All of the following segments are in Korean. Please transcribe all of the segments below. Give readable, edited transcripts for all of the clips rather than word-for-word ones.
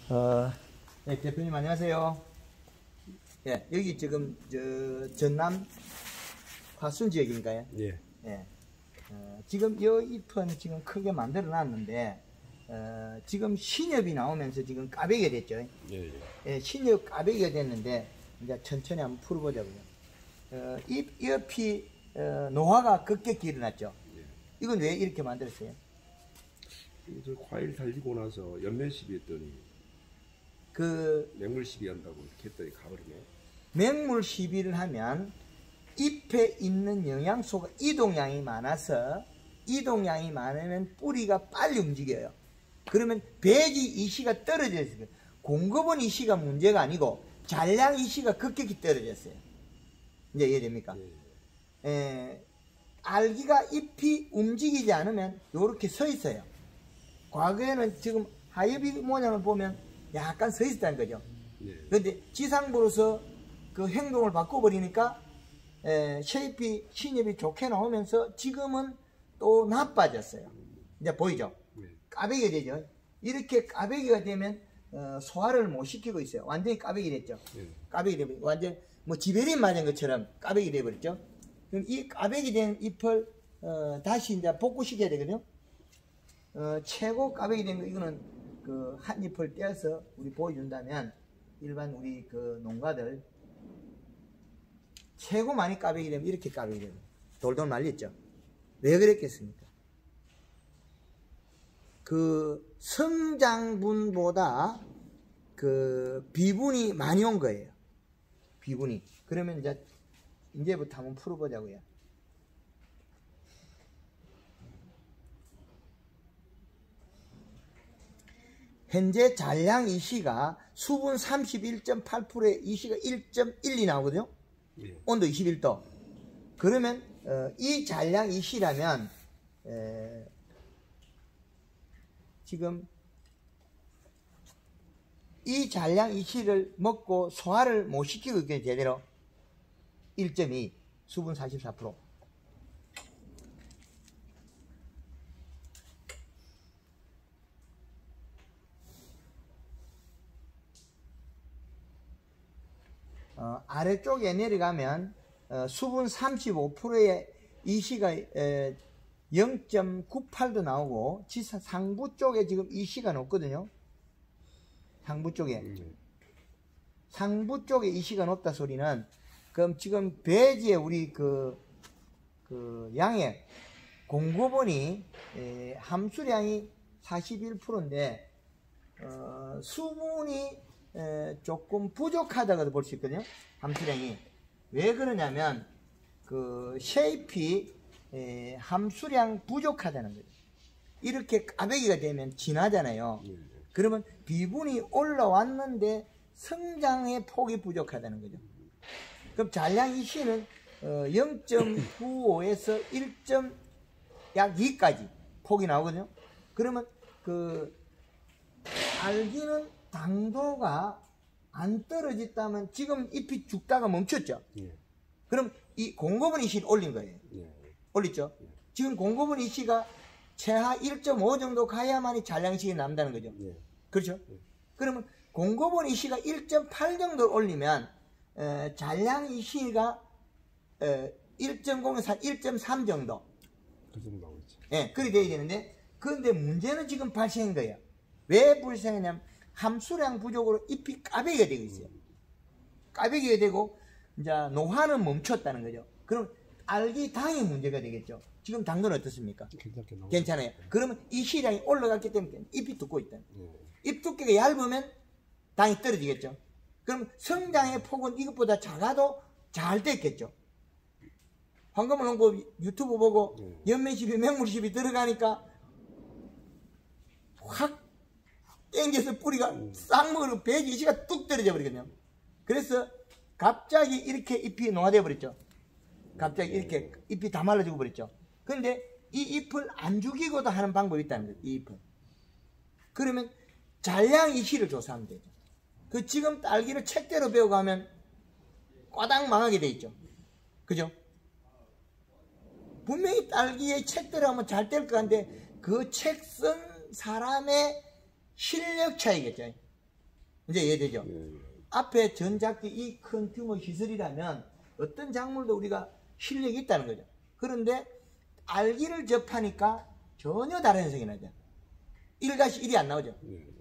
네, 대표님 안녕하세요. 예, 여기 지금 전남 화순 지역인가요? 예. 예. 지금 이 잎은 지금 크게 만들어 놨는데 지금 신엽이 나오면서 지금 까베기가 됐죠. 예. 예, 신엽 까베기가 됐는데 이제 천천히 한번 풀어보자고요. 잎이 노화가 급격히 일어났죠. 예. 이건 왜 이렇게 만들었어요? 저 과일 달리고 나서 연면 시비했더니 맹물 시비한다고 이렇게 했더니 가버리네. 맹물 시비를 하면 잎에 있는 영양소가 이동량이 많아서 이동량이 많으면 뿌리가 빨리 움직여요. 그러면 배지 이시가 떨어졌어요. 공급원 이시가 문제가 아니고 잔량 이시가 급격히 떨어졌어요. 이제 이해됩니까? 알기가 잎이 움직이지 않으면 이렇게 서 있어요. 과거에는 지금 하엽이 모양을 보면 약간 서 있었다는 거죠. 그런데 지상부로서 그 행동을 바꿔버리니까 쉐입이 신엽이 좋게 나오면서 지금은 또 나빠졌어요. 이제 보이죠? 까베기가 되죠. 이렇게 까베기가 되면 소화를 못 시키고 있어요. 완전히 까베기 됐죠. 까베기 되면 완전 뭐 지베린 맞은 것처럼 까베기 돼버렸죠. 그럼 이 까베기 된 잎을 다시 이제 복구시켜야 되거든요. 최고 까베기 된 거 이거는 그 한 잎을 떼어서 우리 보여준다면 일반 우리 그 농가들 최고 많이 까베기 되면 이렇게 까베기 되면 돌돌 말렸죠. 왜 그랬겠습니까? 그 성장분보다 그 비분이 많이 온 거예요. 비분이. 그러면 이제부터 한번 풀어보자고요. 현재 잔량 이시가 수분 31.8%에 이시가 1.12 나오거든요. 온도 21도. 그러면 이 잔량 이시라면 지금 이 잔량 이시를 먹고 소화를 못 시키고 있거든요. 제대로 1.2 수분 44%. 아래쪽에 내려가면 수분 35%의 이시가 0.98도 나오고 상부 쪽에 지금 이시가 높거든요. 상부 쪽에 상부 쪽에 이시가 높다 소리는 그럼 지금 배지에 우리 그 양액 공급원이 함수량이 41%인데 수분이 조금 부족하다고도 볼 수 있거든요. 함수량이. 왜 그러냐면 그 쉐입이 함수량 부족하다는 거죠. 이렇게 까베기가 되면 진하잖아요. 그러면 비분이 올라왔는데 성장의 폭이 부족하다는 거죠. 그럼 잔량 이시는 0.95에서 1.2까지 폭이 나오거든요. 그러면 그 알기는 당도가 안 떨어졌다면 지금 잎이 죽다가 멈췄죠. 그럼 이 공급원 이시를 올린 거예요. 올렸죠. 지금 공급원 이시가 최하 1.5 정도 가야만이 잔량 이시가 남다는 거죠. 그렇죠. 그러면 공급원 이시가 1.8 정도 올리면 잔량 이시가 1.0에서 1.3 정도. 그 정도 나오죠. 예, 그렇게 돼야 되는데 그런데 문제는 지금 발생한 거예요. 왜 발생했냐면 함수량 부족으로 잎이 까베기가 되고 있어요. 까베기가 되고 이제 노화는 멈췄다는 거죠. 그럼 알기 당이 문제가 되겠죠. 지금 당도는 어떻습니까? 괜찮아요. 그러면 이 시량이 올라갔기 때문에 잎이 두꺼워 있다. 잎 두께가 얇으면 당이 떨어지겠죠. 그럼 성장의 폭은 이것보다 작아도 잘 됐겠죠. 황금을 농부 유튜브 보고 연면시비 맹물시비 들어가니까 확 땡겨서 뿌리가 싹 먹으면 배지 이시가 뚝 떨어져 버리거든요. 그래서 갑자기 이렇게 잎이 노화되어 버렸죠. 갑자기 이렇게 잎이 다 말라 죽어 버렸죠. 그런데 이 잎을 안 죽이고도 하는 방법이 있다는 거예요. 이 잎을. 그러면 잔량 이시를 조사하면 되죠. 그 지금 딸기를 책대로 배워가면 꽈당 망하게 돼 있죠. 그죠? 분명히 딸기의 책대로 하면 잘 될 것 같은데 그 책 쓴 사람의 실력 차이겠죠. 이제 이해되죠? 앞에 전작기 이 큰 규모 시설이라면 어떤 작물도 우리가 실력이 있다는 거죠. 그런데 알기를 접하니까 전혀 다른 현상이 나죠. 1-1이 안 나오죠.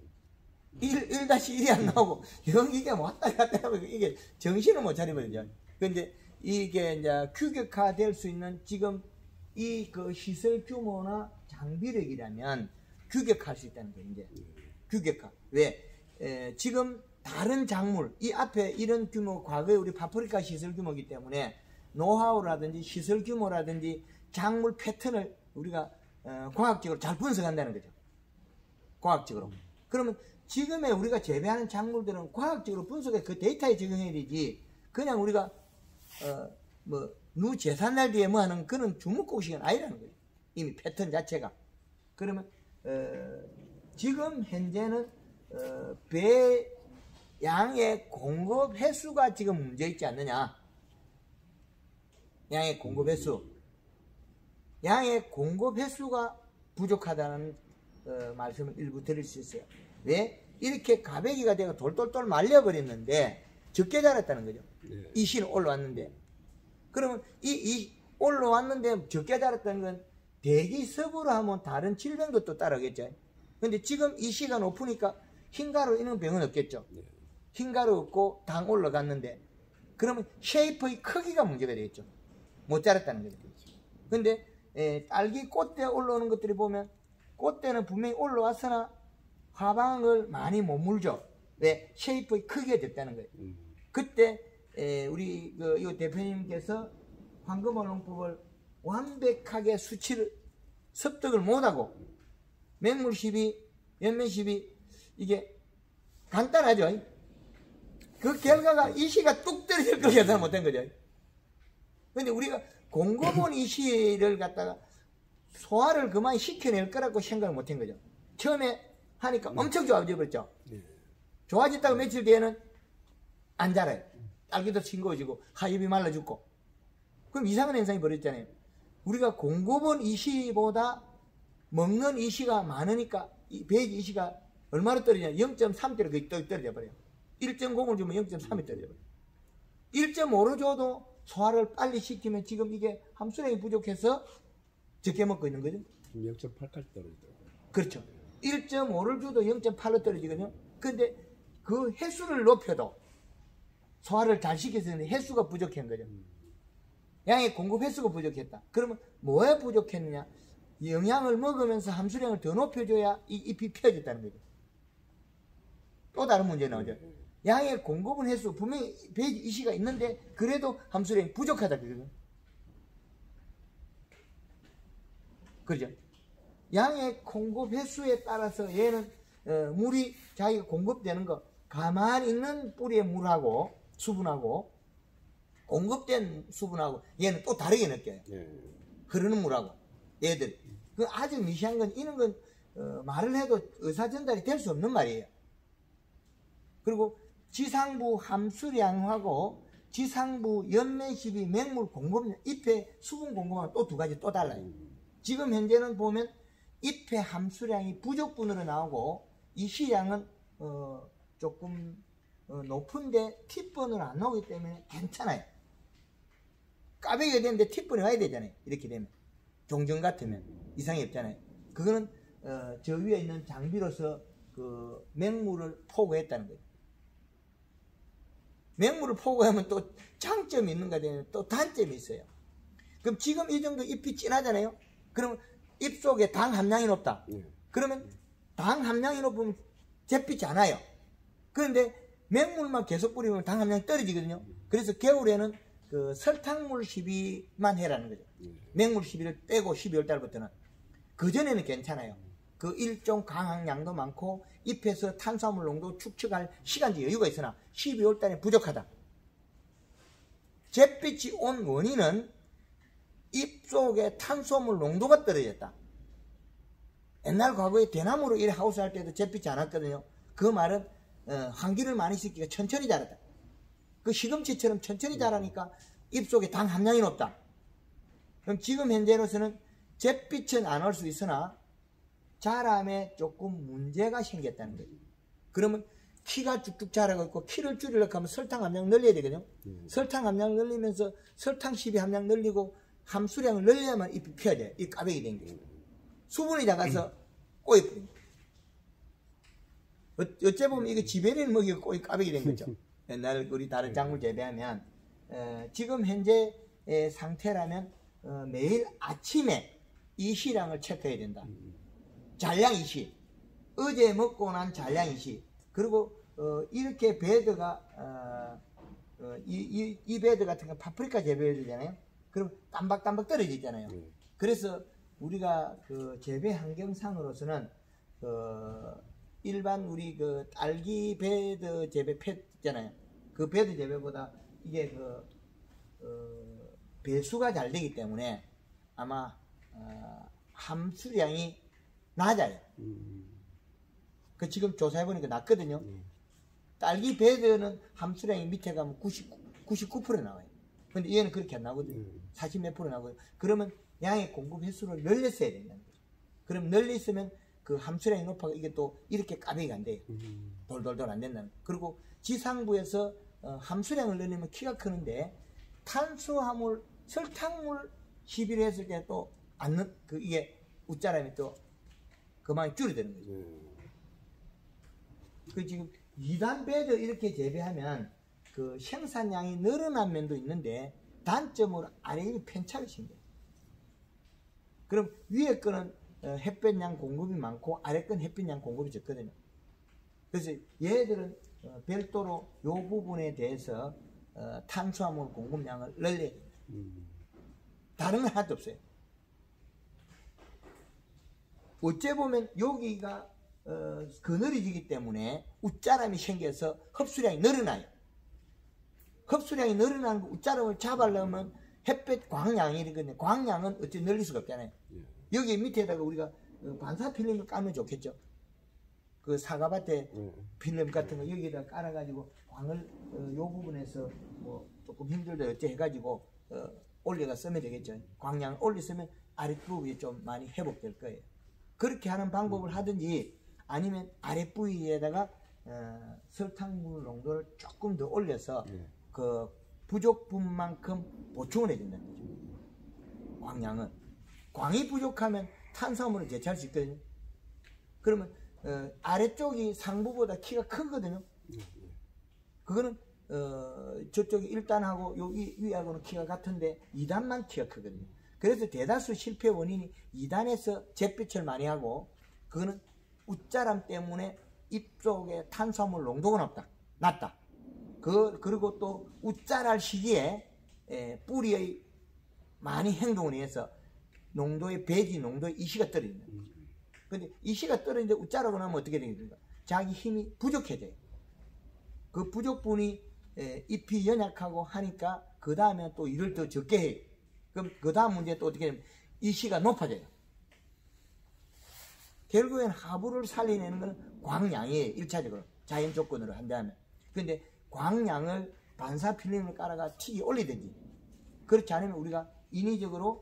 1-1이 안 나오고 연기가 왔다 갔다 하면 이게 정신을 못 차려버리죠. 근데 이게 이제 규격화 될 수 있는 지금 이 그 시설 규모나 장비력이라면 규격화할 수 있다는 거예요. 이제 규격화. 왜? 지금 다른 작물, 이 앞에 이런 규모, 과거에 우리 파프리카 시설 규모이기 때문에 노하우라든지 시설 규모라든지 작물 패턴을 우리가 과학적으로 잘 분석한다는 거죠. 과학적으로. 그러면 지금의 우리가 재배하는 작물들은 과학적으로 분석해 그 데이터에 적용해야 되지, 그냥 우리가 누 제삿날 뒤에 뭐 하는 그런 주목곡식은 아니라는 거예요. 이미 패턴 자체가. 그러면 지금 현재는 배 양의 공급 횟수가 지금 문제 있지 않느냐. 양의 공급 횟수. 양의 공급 횟수가 부족하다는 말씀을 일부 드릴 수 있어요. 왜? 이렇게 가배기가 되고 돌돌돌 말려버렸는데 적게 자랐다는 거죠. 이 씨는 올라왔는데. 그러면 이 올라왔는데 적게 자랐다는 건 대기습으로 하면 다른 질병도 또 따라오겠죠. 근데 지금 이 씨가 높으니까 흰가루 이런 병은 없겠죠. 흰가루 없고 당 올라갔는데 그러면 쉐이프의 크기가 문제가 되겠죠. 못 자랐다는 거죠. 근데 딸기 꽃대 올라오는 것들이 보면 꽃대는 분명히 올라왔으나 화방을 많이 못 물죠. 왜? 쉐이프의 크기가 됐다는 거예요. 그때 우리 이 대표님께서 황금어농법을 완벽하게 수치를 습득을 못하고 맹물 시비, 연면 시비 이게 간단하죠. 그 결과가 이 씨가 뚝 떨어질 걸 예상 못한 거죠. 근데 우리가 공급원 이 씨를 갖다가 소화를 그만 시켜낼 거라고 생각을 못한 거죠. 처음에 하니까 엄청 좋아져 버렸죠. 좋아졌다가 며칠 뒤에는 안 자라요. 딸기도 싱거워지고 하엽이 말라 죽고. 그럼 이상한 현상이 벌어졌잖아요. 우리가 공급원 이 씨보다 먹는 이 씨가 많으니까 이 배지 이 씨가 얼마로 떨어지냐? 0.3대로 거의 떨어져 버려요. 1.0을 주면 0.3이 떨어져 버려요. 1.5로 줘도 소화를 빨리 시키면 지금 이게 함수량이 부족해서 적게 먹고 있는 거죠. 0.8까지 떨어지더라고요. 그렇죠. 1.5를 줘도 0.8로 떨어지거든요. 근데 그 횟수를 높여도 소화를 잘 시켜서 했는데 횟수가 부족한 거죠. 양의 공급 횟수가 부족했다. 그러면 뭐에 부족했느냐? 영양을 먹으면서 함수량을 더 높여줘야 이 잎이 펴졌다는 거죠. 또 다른 문제 나오죠. 양의 공급은 횟수 분명히 배지 이시가 있는데 그래도 함수량이 부족하다 그러거든요. 그렇죠? 양의 공급 횟수에 따라서 얘는 물이 자기가 공급되는 거 가만히 있는 뿌리의 물하고 수분하고 공급된 수분하고 얘는 또 다르게 느껴요. 흐르는 물하고 얘들. 그 아주 미세한 건 이런 건 말을 해도 의사 전달이 될 수 없는 말이에요. 그리고 지상부 함수량하고 지상부 연면시비 맹물 공급 잎의 수분 공급하고 또 두 가지 또 달라요. 지금 현재는 보면 잎의 함수량이 부족분으로 나오고 이 시량은 조금 높은데 팁번으로 안 나오기 때문에 괜찮아요. 까베기가 되는데 팁번이 와야 되잖아요. 이렇게 되면 종전 같으면 이상이 없잖아요. 그거는 저 위에 있는 장비로서 그 맹물을 포고했다는 거예요. 맹물을 포고하면 또 장점이 있는가 되면 또 단점이 있어요. 그럼 지금 이 정도 잎이 진하잖아요. 그러면 잎 속에 당 함량이 높다. 그러면 당 함량이 높으면 잿빛이 않아요. 그런데 맹물만 계속 뿌리면 당 함량이 떨어지거든요. 그래서 겨울에는 그 설탕물 시비만 해라는 거죠. 맹물 시비를 빼고 12월 달부터는. 그전에는 괜찮아요. 그 일종 강항량도 많고 잎에서 탄수화물 농도 축적할 시간적 여유가 있으나 12월 달에 부족하다. 잿빛이 온 원인은 잎 속에 탄수화물 농도가 떨어졌다. 옛날 과거에 대나무로 이 하우스 할 때도 잿빛이 안 왔거든요. 그 말은 환기를 많이 시키니까 천천히 자랐다. 그 시금치처럼 천천히 자라니까 잎 속에 당 함량이 높다. 그럼 지금 현재로서는 잿빛은 안 올 수 있으나 자람에 조금 문제가 생겼다는 거죠. 그러면 키가 쭉쭉 자라고 있고, 키를 줄이려고 하면 설탕 함량 늘려야 되거든요. 설탕 함량 늘리면서 설탕 시비 함량 늘리고 함수량을 늘려야만 잎이 피어야 돼요. 이 까베기 된 게. 수분이 작아서 꼬이 뿌립니다. 어째 보면 이거 지베리를 먹이고 꼬이 까베기 된 거죠. 옛날 우리 다른 작물 재배하면 지금 현재의 상태라면 매일 아침에 이 시량을 체크해야 된다. 잔량 이시, 어제 먹고 난 잔량 이시. 그리고 이렇게 배드가 이 배드 같은 거 파프리카 재배되잖아요. 그럼 땀박땀박 떨어지잖아요. 그래서 우리가 그 재배 환경상으로서는 일반 우리 그 딸기 배드 재배 팻 있잖아요. 그 배드 재배보다 이게 배수가 잘 되기 때문에 아마 함수량이 낮아요. 그 지금 조사해보니까 낮거든요. 딸기 배드는 함수량이 밑에 가면 99% 나와요. 근데 얘는 그렇게 안 나오거든요. 40 몇 프로 나오거든요. 그러면 양의 공급 횟수를 늘렸어야 된다는 거죠. 그럼 늘렸으면 그 함수량이 높아서 이게 또 이렇게 까베기가 안 돼요. 돌돌돌 안 된다는 거예요. 그리고 지상부에서 함수량을 늘리면 키가 크는데 탄수화물, 설탕물 시비를 했을 때 또 이게 웃자람이 또 그만이 줄어드는 거죠. 그 지금 2단 배드 이렇게 재배하면 그 생산량이 늘어난 면도 있는데 단점으로 아래 입이 편차가 생겨요. 그럼 위에 거는 햇볕량 공급이 많고 아래 건 햇빛량 공급이 적거든요. 그래서 얘들은 별도로 이 부분에 대해서 탄수화물 공급량을 늘려야 됩니다. 다른 건 하나도 없어요. 어째 보면 여기가 그늘이지기 때문에 웃자람이 생겨서 흡수량이 늘어나요. 흡수량이 늘어나는 거 웃자람을 잡으려면 햇볕 광량이 이러거든요. 광량은 어째 늘릴 수가 없잖아요. 여기 밑에다가 우리가 반사 필름을 까면 좋겠죠. 그 사과밭에 필름 같은 거 여기다 깔아가지고 광을 요 부분에서 뭐 조금 힘들다 어째 해가지고 올려가 쓰면 되겠죠. 광량을 올렸으면 아랫부분이 좀 많이 회복될 거예요. 그렇게 하는 방법을 하든지 아니면 아랫부위에다가 설탕물 농도를 조금 더 올려서 그 부족분만큼 보충을 해준다는 거죠. 광량은. 광이 부족하면 탄수화물을 대체할 수 있거든요. 그러면 아래쪽이 상부보다 키가 크거든요. 그거는 저쪽이 1단하고 여기 위하고는 키가 같은데 2단만 키가 크거든요. 그래서 대다수 실패 원인이 2단에서 잿빛을 많이 하고 그거는 웃자람 때문에 잎 속에 탄수화물 농도가 낮다. 그리고 또 웃자랄 시기에 뿌리의 많이 행동을 해서 농도의 배지 농도의 이시가 떨어진다. 근데 이시가 떨어지는데 웃자라고 나면 어떻게 되겠습니까? 자기 힘이 부족해져요. 그 부족분이 잎이 연약하고 하니까 그 다음에 또 일을 더 적게 해요. 그럼 그 다음 문제 또 어떻게 되면 이시가 높아져요. 결국엔 하부를 살려내는 것은 광량이에요. 1차적으로 자연 조건으로 한다면. 근데 광량을 반사 필름을 깔아가 틱이 올리든지 그렇지 않으면 우리가 인위적으로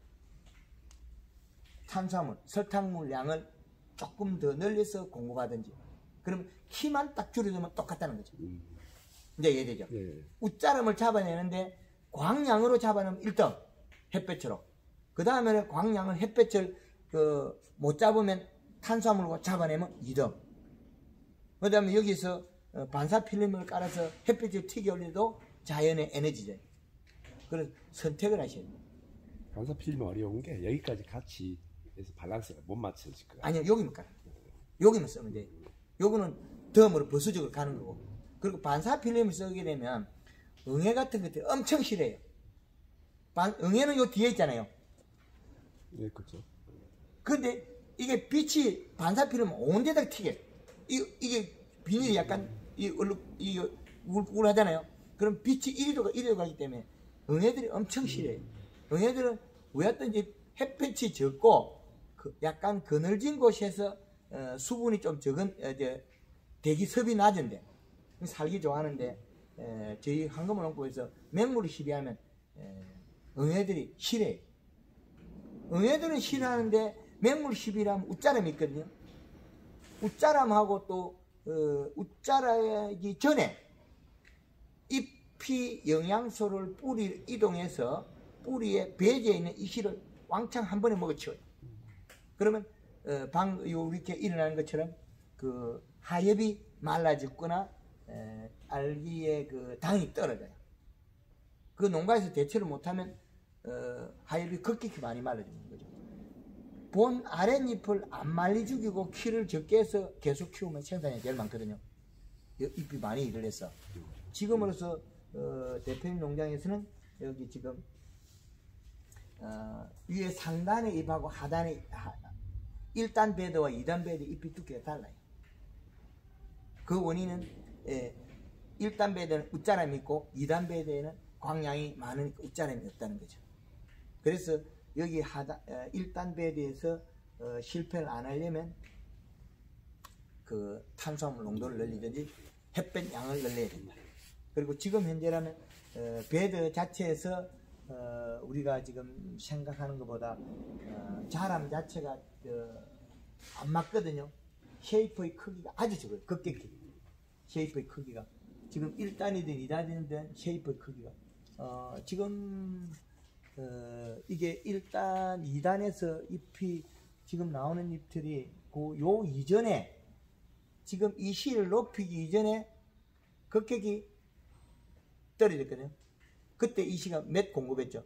탄수화물, 설탕물 양을 조금 더 늘려서 공급하든지 그러면 키만 딱 줄여두면 똑같다는 거죠. 이제 이해되죠? 웃자름을 잡아내는데 광량으로 잡아내면 1등 햇볕으로 그 다음에는 광량을 햇볕을 못 잡으면 탄수화물로 잡아내면 2등 그 다음에 여기서 반사 필름을 깔아서 햇빛을 튀겨 올려도 자연의 에너지죠. 그래서 선택을 하셔야 돼요. 반사 필름 어려운 게 여기까지 같이 해서 밸런스가 못 맞춰질 거야. 아니요, 여기만 깔아요. 여기만 쓰면 돼요. 요거는 덤으로 부수적으로 가는 거고. 그리고 반사 필름을 쓰게 되면 응애 같은 것들이 엄청 실해요. 응애는 요 뒤에 있잖아요. 네, 그렇죠. 근데 이게 빛이 반사 필름 온 데다 튀겨요. 이게 비닐이 약간 우글우글하잖아요. 그럼 빛이 이리로 가기 때문에 응애들이 엄청 실해요. 응애들은 왜였든지 햇빛이 적고 약간 그늘진 곳에서 수분이 좀 적은 대기습이 낮은데 살기 좋아하는데 저희 황금어농부에서 맹물을 시비하면 응애들이 싫어요. 응애들은 싫어하는데 맹물 시비라면 웃자람이 있거든요. 웃자람하고 또 웃자라기 전에 잎이 영양소를 뿌리 이동해서 뿌리에 배제해 있는 이실을 왕창 한 번에 먹어치워요. 그러면 이렇게 일어나는 것처럼 그 하엽이 말라졌거나 알기에 그 당이 떨어져요. 그 농가에서 대처를 못하면 하엽이 급격히 많이 말라지는 거죠. 본 아랫잎을 안 말리 죽이고 키를 적게 해서 계속 키우면 생산량이 제일 많거든요. 잎이 많이 일을 해서. 지금으로서 대표님 농장에서는 여기 지금 위에 상단의 잎하고 하단의 1단 베드와 2단 베드 잎이 두께가 달라요. 그 원인은 1단 베드는 웃자람이 있고 2단 베드에는 광량이 많으니까 웃자람이 없다는 거죠. 그래서 여기 1단 베드에서 실패를 안 하려면 그 탄수화물 농도를 늘리든지 햇볕 양을 늘려야 된다. 그리고 지금 현재라면 베드 자체에서 우리가 지금 생각하는 것보다 자람 자체가 안 맞거든요. 쉐이프의 크기가 아주 적어요. 급격히 쉐이프의 크기가 지금 1단이든 2단이든 쉐이프의 크기가 지금 이게 1단, 2단에서 잎이 지금 나오는 잎들이 요 이전에 지금 이 실을 높이기 이전에 급격히 떨어졌거든요. 그때 이 시가 몇 공급했죠?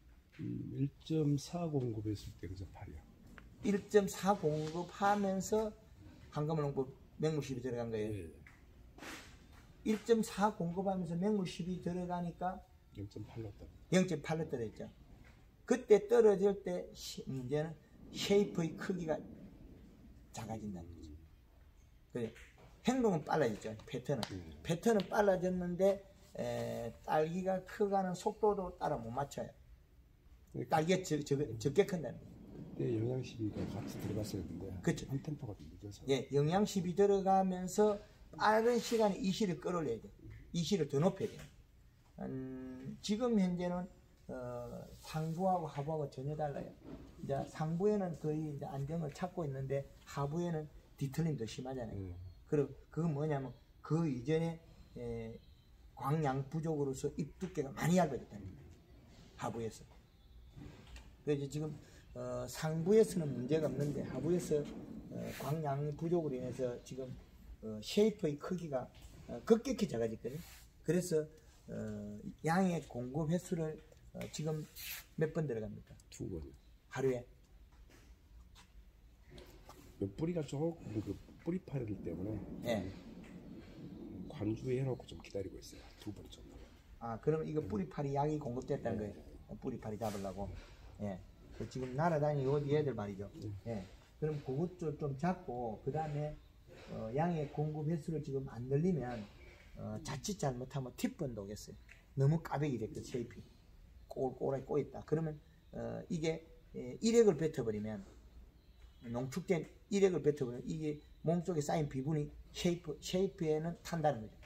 1.4 공급했을 때 그래서 8이요. 1.4 공급하면서 한가물농법 맹물10이 들어간 거예요. 예. 1.4 공급하면서 맹물10이 들어가니까 0.8로 0.8로 떨어졌죠. 그때 떨어질 때 문제는 쉐이프의 크기가 작아진다는 거죠. 그래. 행동은 빨라졌죠. 패턴은 빨라졌는데 딸기가 커가는 속도도 따라 못 맞춰요. 딸기가 적게 큰다는 거예요. 그때 영양시비가 같이 들어갔어야 했는데 그렇죠. 한 템포가 좀 늦어서 예, 영양시비 들어가면서 빠른 시간에 이 실을 끌어올려야 돼요. 이 실을 더 높여야 돼요. 지금 현재는 상부하고 하부하고 전혀 달라요. 이제 상부에는 거의 이제 안정을 찾고 있는데 하부에는 뒤틀림 더 심하잖아요. 그리고 그건 뭐냐면 그 이전에 광양 부족으로서 잎 두께가 많이 얇아졌다는 거예요. 하부에서. 그래서 지금 상부에서는 문제가 없는데 하부에서 광양 부족으로 인해서 지금 쉐이프의 크기가 급격히 작아졌거든요. 그래서 양의 공급 횟수를 지금 몇 번 들어갑니까? 2번이요. 하루에? 뿌리가 조금 그 뿌리파르기 때문에 예. 관주에 해놓고 좀 기다리고 있어요. 2번 정도. 아, 그러면 이거 뿌리파리 약이 공급됐다는 거예요? 뿌리파리 잡으려고. 예. 지금 날아다니는 어디 애들 말이죠. 예. 그럼 그것도 좀 잡고, 그 다음에 양의 공급 횟수를 지금 안 늘리면 자칫 잘못하면 팁번도 오겠어요. 너무 까베기 됐거든, 쉐이피. 꼬라게 꼬였다. 그러면 이게 일액을 뱉어버리면, 농축된 일액을 뱉어버리면 이게 몸속에 쌓인 비분이 쉐이프에는 탄다는 거죠.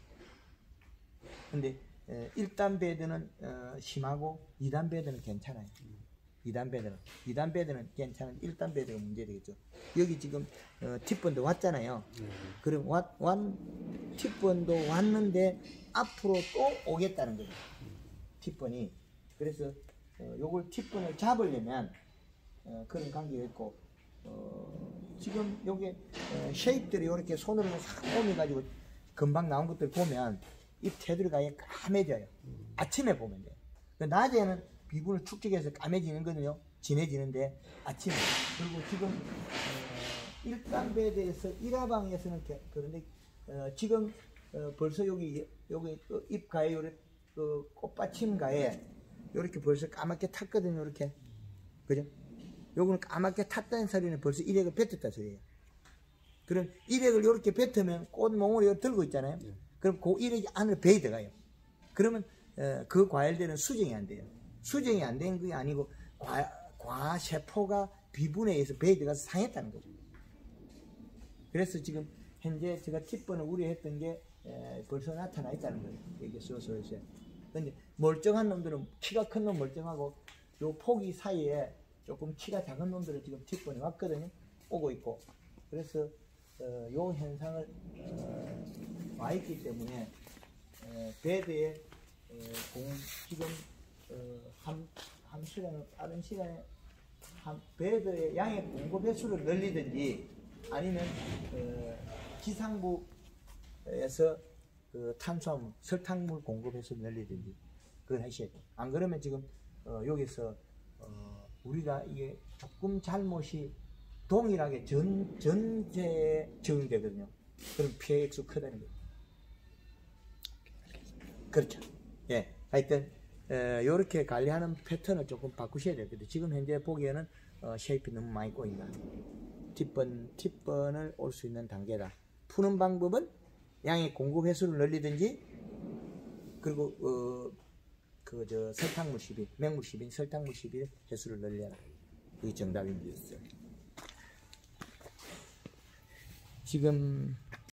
근데 1단 베드는 심하고 2단 베드는 괜찮아요. 2단 베드는 괜찮은 1단 베드가 문제되겠죠. 여기 지금 팁번도 왔잖아요. 그럼 팁번도 왔는데 앞으로 또 오겠다는 거죠. 팁번이. 그래서 요걸 팁번을 잡으려면 그런 관계가 있고 지금 요게 쉐입들이 이렇게 손으로 싹 옮겨가지고 금방 나온 것들 보면 이 테두리가 까매져요. 아침에 보면 돼요. 낮에는 비분을 축적해서 까매지는 거든요. 진해지는데 아침에. 그리고 지금 1단 베드에서 1화방에서는 그런데 지금 벌써 여기 잎가에 요렇게 꽃받침가에 요렇게 벌써 까맣게 탔거든요. 이렇게. 그죠? 요거는 까맣게 탔다는 소리는 벌써 일액을 뱉었다 소리예요. 그럼 일액을 이렇게 뱉으면 꽃몽을 들고 있잖아요. 그럼 그 일액이 안으로 배이 들어가요. 그러면 그 과일들은 수정이 안 돼요. 수정이 안 된 게 아니고 과세포가 비분에 의해서 배이 들어가서 상했다는 거죠. 그래서 지금 현재 제가 팁번을 우려했던 게 벌써 나타나 있다는 거예요. 이게 소소해서. 근데 멀쩡한 놈들은 키가 큰 놈 멀쩡하고 요 폭이 사이에 조금 키가 작은 놈들은 지금 팁번이 왔거든요. 오고 있고. 그래서 요 현상을 와 있기 때문에 배드에 지금 한 시간에 빠른 시간에 배드의 양의 공급 횟수를 늘리든지 아니면 지상부에서 탄수화물, 설탕물 공급 횟수를 늘리든지 그걸 하셔야 돼요. 안 그러면 지금 여기서 우리가 이게 조금 잘못이 동일하게 전체에 적용되거든요. 그럼 피해 액수 크다는 거예요. 그렇죠. 예. 하여튼, 요렇게 관리하는 패턴을 조금 바꾸셔야 되거든요. 지금 현재 보기에는, 쉐이프 너무 많이 꼬인다. 팁번을 올 수 있는 단계다. 푸는 방법은 양의 공급 횟수를 늘리든지, 그리고, 설탕물 10일, 맹물 10일, 설탕물 10일 횟수를 늘려라. 그게 정답입니다. 지금